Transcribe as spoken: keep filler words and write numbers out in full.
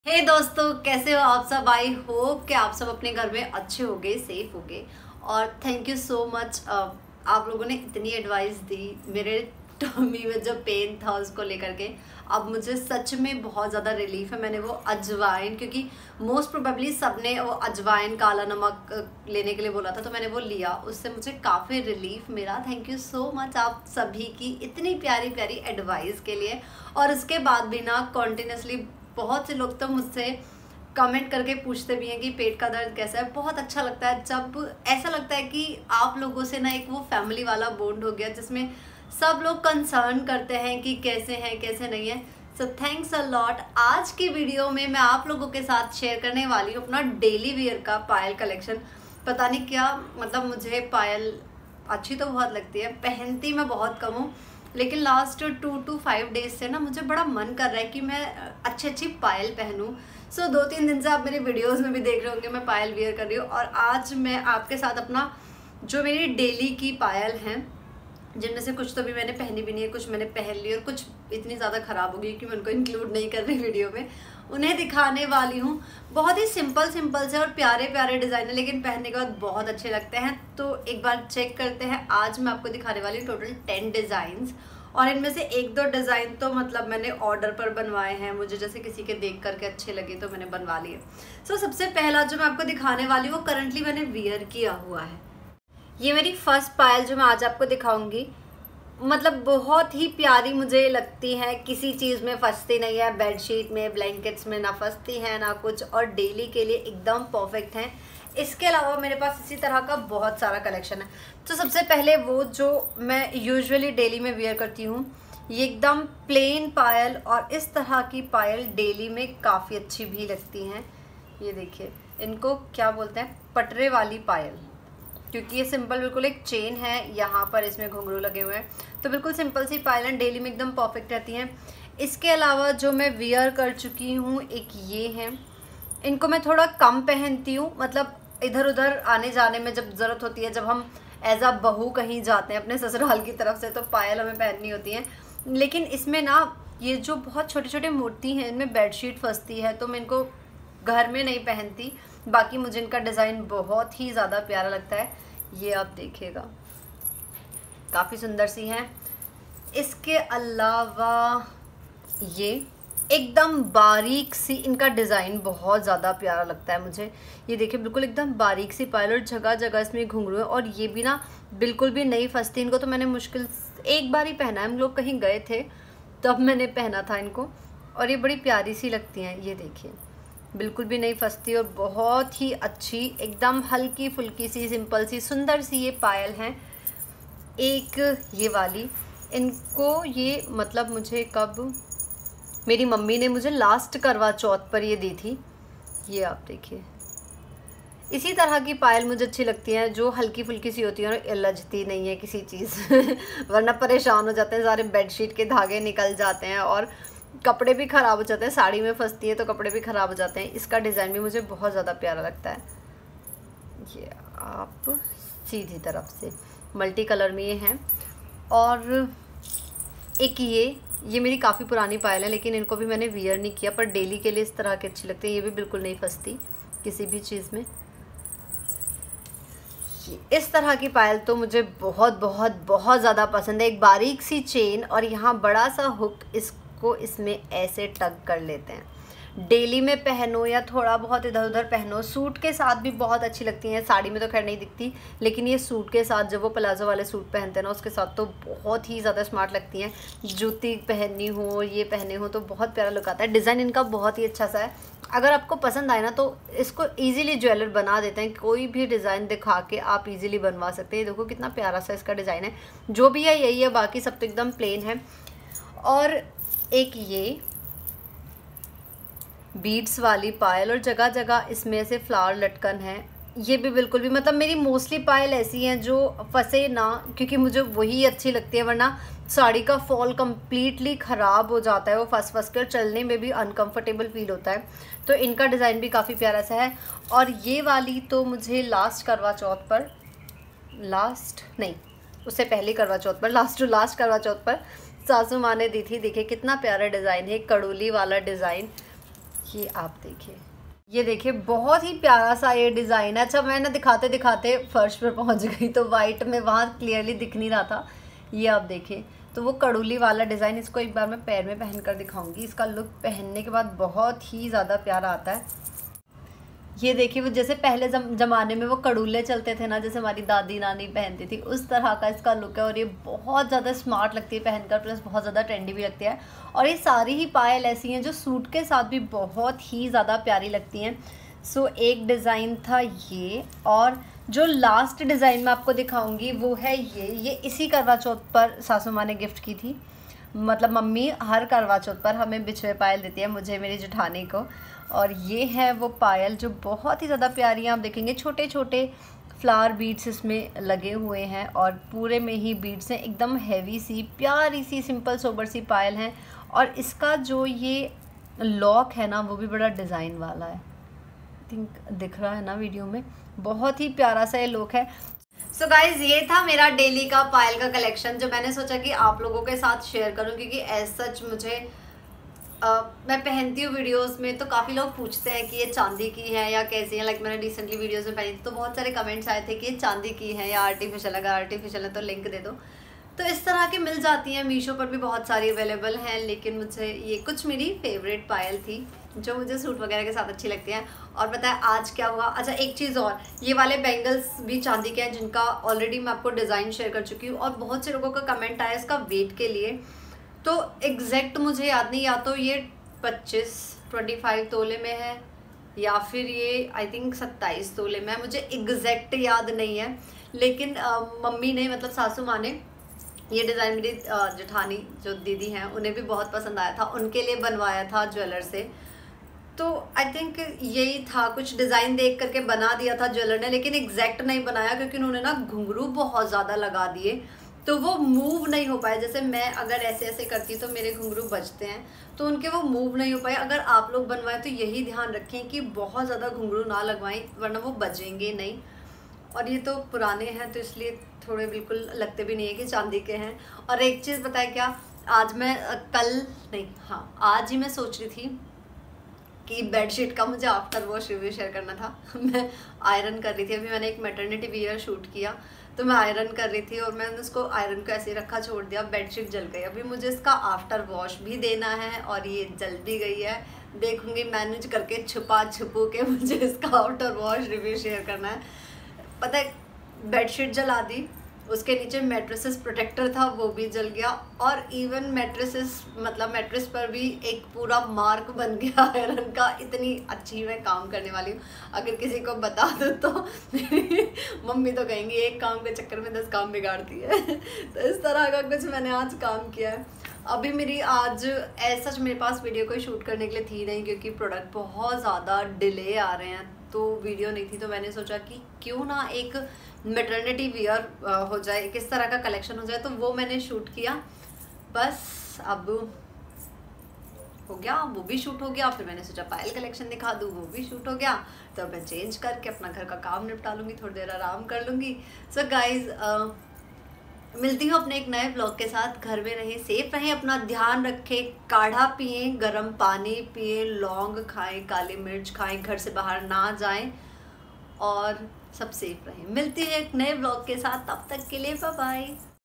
हे hey दोस्तों, कैसे हो आप सब। आई होप कि आप सब अपने घर में अच्छे होगे, सेफ होगे। और थैंक यू सो मच, आप लोगों ने इतनी एडवाइस दी मेरे टमी में जो पेन था उसको लेकर के। अब मुझे सच में बहुत ज़्यादा रिलीफ है। मैंने वो अजवाइन, क्योंकि मोस्ट प्रोबेबली सबने वो अजवाइन काला नमक लेने के लिए बोला था, तो मैंने वो लिया, उससे मुझे काफ़ी रिलीफ मिला। थैंक यू सो मच आप सभी की इतनी प्यारी प्यारी एडवाइस के लिए। और उसके बाद भी ना कॉन्टिन्यूसली बहुत से लोग तो मुझसे कमेंट करके पूछते भी हैं कि पेट का दर्द कैसा है। बहुत अच्छा लगता है जब ऐसा लगता है कि आप लोगों से ना एक वो फैमिली वाला बॉन्ड हो गया, जिसमें सब लोग कंसर्न करते हैं कि कैसे हैं कैसे नहीं है। So thanks a lot. आज की वीडियो में मैं आप लोगों के साथ शेयर करने वाली हूँ अपना डेली वेयर का पायल कलेक्शन। पता नहीं क्या, मतलब मुझे पायल अच्छी तो बहुत लगती है, पहनती मैं बहुत कम हूँ, लेकिन last two to five days से ना मुझे बड़ा मन कर रहा है कि मैं अच्छी अच्छी पायल पहनूं। सो so, दो तीन दिन से आप मेरे वीडियोस में भी देख रहे होंगे मैं पायल वेयर कर रही हूँ। और आज मैं आपके साथ अपना जो मेरी डेली की पायल हैं, जिनमें से कुछ तो भी मैंने पहनी भी नहीं है, कुछ मैंने पहन ली और कुछ इतनी ज़्यादा ख़राब हो गई कि मैं उनको इंक्लूड नहीं कर रही वीडियो में, उन्हें दिखाने वाली हूँ। बहुत ही सिंपल सिंपल से और प्यारे प्यारे डिज़ाइन है, लेकिन पहनने के बाद बहुत अच्छे लगते हैं। तो एक बार चेक करते हैं। आज मैं आपको दिखाने वाली हूँ टोटल टेन डिज़ाइंस, और इनमें से एक दो डिज़ाइन तो मतलब मैंने ऑर्डर पर बनवाए हैं, मुझे जैसे किसी के देख करके अच्छे लगे तो मैंने बनवा लिए। सो so, सबसे पहला जो मैं आपको दिखाने वाली हूँ वो करंटली मैंने वियर किया हुआ है। ये मेरी फर्स्ट पायल जो मैं आज आपको दिखाऊंगी, मतलब बहुत ही प्यारी मुझे लगती है। किसी चीज़ में फंसती नहीं है, बेडशीट में, ब्लैंकेट्स में ना फंसती है ना कुछ, और डेली के लिए एकदम परफेक्ट है। इसके अलावा मेरे पास इसी तरह का बहुत सारा कलेक्शन है। तो सबसे पहले वो जो मैं यूजुअली डेली में वेयर करती हूँ, ये एकदम प्लेन पायल, और इस तरह की पायल डेली में काफ़ी अच्छी भी लगती हैं। ये देखिए, इनको क्या बोलते हैं, पटरे वाली पायल, क्योंकि ये सिंपल बिल्कुल एक चेन है, यहाँ पर इसमें घुंघरू लगे हुए हैं, तो बिल्कुल सिंपल सी पायल हैं, डेली में एकदम परफेक्ट रहती हैं। इसके अलावा जो मैं वेयर कर चुकी हूँ एक ये हैं, इनको मैं थोड़ा कम पहनती हूँ, मतलब इधर उधर आने जाने में जब ज़रूरत होती है, जब हम एज अ बहू कहीं जाते हैं अपने ससुराल की तरफ से, तो पायल हमें पहननी होती है। लेकिन इसमें ना ये जो बहुत छोटे छोटे मोती हैं, इनमें बेडशीट फंसती है, तो मैं इनको घर में नहीं पहनती। बाकी मुझे इनका डिज़ाइन बहुत ही ज़्यादा प्यारा लगता है। ये आप देखिएगा, काफ़ी सुंदर सी हैं। इसके अलावा ये एकदम बारीक सी, इनका डिज़ाइन बहुत ज़्यादा प्यारा लगता है मुझे। ये देखिए, बिल्कुल एकदम बारीक सी पायल, और जगह जगह इसमें घुंघरू है, और ये भी ना बिल्कुल भी नहीं फंसती। इनको तो मैंने मुश्किल एक बार ही पहना है, हम लोग कहीं गए थे तब मैंने पहना था इनको, और ये बड़ी प्यारी सी लगती हैं। ये देखिए, बिल्कुल भी नहीं फंसती और बहुत ही अच्छी, एकदम हल्की फुल्की सी, सिंपल सी, सुंदर सी ये पायल हैं। एक ये वाली, इनको ये मतलब मुझे कब, मेरी मम्मी ने मुझे लास्ट करवा चौथ पर ये दी थी। ये आप देखिए, इसी तरह की पायल मुझे अच्छी लगती है, जो हल्की फुल्की सी होती है और उलझती नहीं है किसी चीज़ वरना परेशान हो जाते हैं, सारे बेडशीट के धागे निकल जाते हैं और कपड़े भी ख़राब हो जाते हैं। साड़ी में फंसती है तो कपड़े भी ख़राब हो जाते हैं। इसका डिज़ाइन भी मुझे बहुत ज़्यादा प्यारा लगता है। ये आप सीधी तरफ से मल्टी कलर में ये हैं। और एक ये ये मेरी काफ़ी पुरानी पायल है, लेकिन इनको भी मैंने वियर नहीं किया, पर डेली के लिए इस तरह की अच्छी लगती है। ये भी बिल्कुल नहीं फंसती किसी भी चीज़ में। इस तरह की पायल तो मुझे बहुत बहुत बहुत ज़्यादा पसंद है। एक बारीक सी चेन और यहाँ बड़ा सा हुक, इसको इसमें ऐसे टक कर लेते हैं। डेली में पहनो या थोड़ा बहुत इधर उधर पहनो, सूट के साथ भी बहुत अच्छी लगती हैं। साड़ी में तो खैर नहीं दिखती, लेकिन ये सूट के साथ, जब वो प्लाजो वाले सूट पहनते हैं ना, उसके साथ तो बहुत ही ज़्यादा स्मार्ट लगती हैं। जूती पहननी हो, ये पहने हो, तो बहुत प्यारा लुक आता है। डिज़ाइन इनका बहुत ही अच्छा सा है। अगर आपको पसंद आए ना तो इसको ईजिली ज्वेलर बना देते हैं। कोई भी डिज़ाइन दिखा के आप ईजिली बनवा सकते हैं। देखो कितना प्यारा सा इसका डिज़ाइन है। जो भी है यही है, बाकी सब तो एकदम प्लेन है। और एक ये बीड्स वाली पायल, और जगह जगह इसमें से फ्लावर लटकन है। ये भी बिल्कुल भी, मतलब मेरी मोस्टली पायल ऐसी हैं जो फंसे ना, क्योंकि मुझे वही अच्छी लगती है, वरना साड़ी का फॉल कम्प्लीटली ख़राब हो जाता है, वो फंस फंस कर चलने में भी अनकंफर्टेबल फील होता है। तो इनका डिज़ाइन भी काफ़ी प्यारा सा है। और ये वाली तो मुझे लास्ट करवा चौथ पर, लास्ट नहीं उससे पहले करवा चौथ पर, लास्ट टू लास्ट करवा चौथ पर सासू माँ ने दी थी। देखिए कितना प्यारा डिज़ाइन है, कड़ोली वाला डिज़ाइन। ये आप देखिए, ये देखिए बहुत ही प्यारा सा ये डिज़ाइन है। अच्छा मैं ना दिखाते दिखाते फर्श पर पहुंच गई, तो वाइट में वहाँ क्लियरली दिख नहीं रहा था। ये आप देखिए, तो वो कड़ूली वाला डिज़ाइन, इसको एक बार मैं पैर में पहन कर दिखाऊंगी। इसका लुक पहनने के बाद बहुत ही ज़्यादा प्यारा आता है। ये देखिए, वो जैसे पहले जम, जमाने में वो कड़ूले चलते थे ना, जैसे हमारी दादी नानी पहनती थी, उस तरह का इसका लुक है। और ये बहुत ज़्यादा स्मार्ट लगती है पहनकर, प्लस बहुत ज़्यादा ट्रेंडी भी लगती है। और ये सारी ही पायल ऐसी हैं जो सूट के साथ भी बहुत ही ज़्यादा प्यारी लगती हैं। सो एक डिज़ाइन था ये, और जो लास्ट डिज़ाइन मैं आपको दिखाऊंगी वो है ये ये इसी करवा चौथ पर सासू माँ ने गिफ्ट की थी। मतलब मम्मी हर करवा चौथ पर हमें बिछुए पायल देती है, मुझे मेरी जेठानी को। और ये है वो पायल जो बहुत ही ज़्यादा प्यारी है। आप देखेंगे छोटे छोटे फ्लावर बीड्स इसमें लगे हुए हैं, और पूरे में ही बीड्स हैं, एकदम हैवी सी प्यारी सी सिंपल सोबर सी पायल है। और इसका जो ये लॉक है ना, वो भी बड़ा डिज़ाइन वाला है। आई थिंक दिख रहा है ना वीडियो में, बहुत ही प्यारा सा ये लॉक है। सो so गाइज, ये था मेरा डेली का पायल का कलेक्शन, जो मैंने सोचा कि आप लोगों के साथ शेयर करूं, क्योंकि एज सच मुझे Uh, मैं पहनती हूँ वीडियोस में, तो काफ़ी लोग पूछते हैं कि ये चांदी की है या कैसी है। लाइक मैंने रिसेंटली वीडियोस में पहनी थी, तो बहुत सारे कमेंट्स आए थे कि ये चांदी की है या आर्टिफिशियल। अगर आर्टिफिशियल है तो लिंक दे दो। तो इस तरह की मिल जाती हैं, मीशो पर भी बहुत सारी अवेलेबल हैं। लेकिन मुझे ये कुछ मेरी फेवरेट पायल थी जो मुझे सूट वगैरह के साथ अच्छी लगती हैं। और पता है आज क्या हुआ? अच्छा एक चीज़ और, ये वाले बैंगल्स भी चांदी के हैं, जिनका ऑलरेडी मैं आपको डिज़ाइन शेयर कर चुकी हूँ। और बहुत से लोगों का कमेंट आया इसका वेट के लिए, तो एग्जैक्ट मुझे याद नहीं, या तो ये पच्चीस पच्चीस तोले में है या फिर ये आई थिंक सत्ताईस तोले में है, मुझे एग्जैक्ट याद नहीं है। लेकिन आ, मम्मी ने, मतलब सासू माँ ने ये डिज़ाइन, मेरी जेठानी जो दीदी हैं उन्हें भी बहुत पसंद आया था, उनके लिए बनवाया था ज्वेलर से। तो आई थिंक यही था, कुछ डिज़ाइन देख करके बना दिया था ज्वेलर ने, लेकिन एग्जैक्ट नहीं बनाया, क्योंकि उन्होंने ना घुंघरू बहुत ज़्यादा लगा दिए, तो वो मूव नहीं हो पाए। जैसे मैं अगर ऐसे ऐसे करती तो मेरे घुंघरू बजते हैं, तो उनके वो मूव नहीं हो पाए। अगर आप लोग बनवाएं तो यही ध्यान रखें कि बहुत ज़्यादा घुंघरू ना लगवाएं, वरना वो बजेंगे नहीं। और ये तो पुराने हैं, तो इसलिए थोड़े बिल्कुल लगते भी नहीं है कि चांदी के हैं। और एक चीज़ बताएं क्या, आज मैं कल नहीं हाँ आज ही मैं सोच रही थी कि बेडशीट का मुझे आफ्टर वॉश रिव्यू शेयर करना था। मैं आयरन कर रही थी, अभी मैंने एक मैटरनिटी वियर शूट किया, तो मैं आयरन कर रही थी और मैंने उसको आयरन को ऐसे रखा, छोड़ दिया, बेडशीट जल गई। अभी मुझे इसका आफ्टर वॉश भी देना है और ये जल भी गई है। देखूंगी मैनेज करके, छुपा छुपू के मुझे इसका आफ्टर वॉश रिव्यू शेयर करना है। पता है, बेडशीट जला दी, उसके नीचे मैट्रेसेस प्रोटेक्टर था वो भी जल गया, और इवन मैट्रेसेस मतलब मैट्रेस पर भी एक पूरा मार्क बन गया आयरन का। इतनी अच्छी मैं काम करने वाली हूँ, अगर किसी को बता दो तो मम्मी तो कहेंगी एक काम के चक्कर में दस काम बिगाड़ती है। तो इस तरह का कुछ मैंने आज काम किया है। अभी मेरी आज ऐसा मेरे पास वीडियो कोई शूट करने के लिए थी नहीं, क्योंकि प्रोडक्ट बहुत ज़्यादा डिले आ रहे हैं, तो वीडियो नहीं थी। तो मैंने सोचा कि क्यों ना एक मैटरनिटी वियर हो जाए, किस तरह का कलेक्शन हो जाए, तो वो मैंने शूट किया। बस अब हो गया, वो भी शूट हो गया। फिर मैंने सोचा पायल कलेक्शन दिखा दूँ, वो भी शूट हो गया। तो मैं चेंज करके अपना घर का काम निपटा लूँगी, थोड़ी देर आराम कर लूँगी। सो गाइज, मिलती हूँ अपने एक नए ब्लॉग के साथ। घर में रहें, सेफ रहें, अपना ध्यान रखें, काढ़ा पिए, गर्म पानी पिए, लौंग खाएं, काली मिर्च खाएं, घर से बाहर ना जाएं, और सब सेफ रहें। मिलती है एक नए ब्लॉग के साथ, तब तक के लिए बाय बाय।